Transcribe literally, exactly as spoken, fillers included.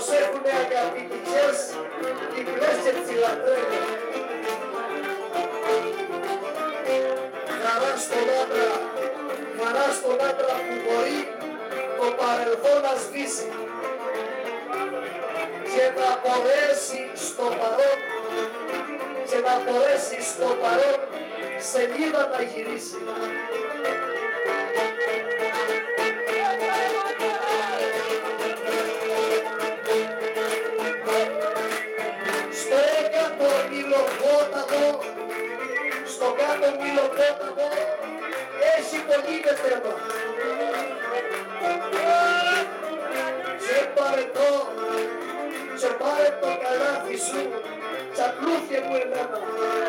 προσέχουνε αγαπητικές, διπλές και ψηλατρένες. Χαρά στον άντρα, χαρά στον άντρα που μπορεί το παρελθόν να σβήσει και να μπορέσει στο παρόν και να μπορέσει στο παρόν σελίδα να γυρίσει. Στο έκατο μιλοπόταμο, στο κάτω μιλοπόταμο έχει πολύ με θέμα. Σε πάρε το, σε πάρε το καλάθι σου, τσακλούθηκε μου εμένα.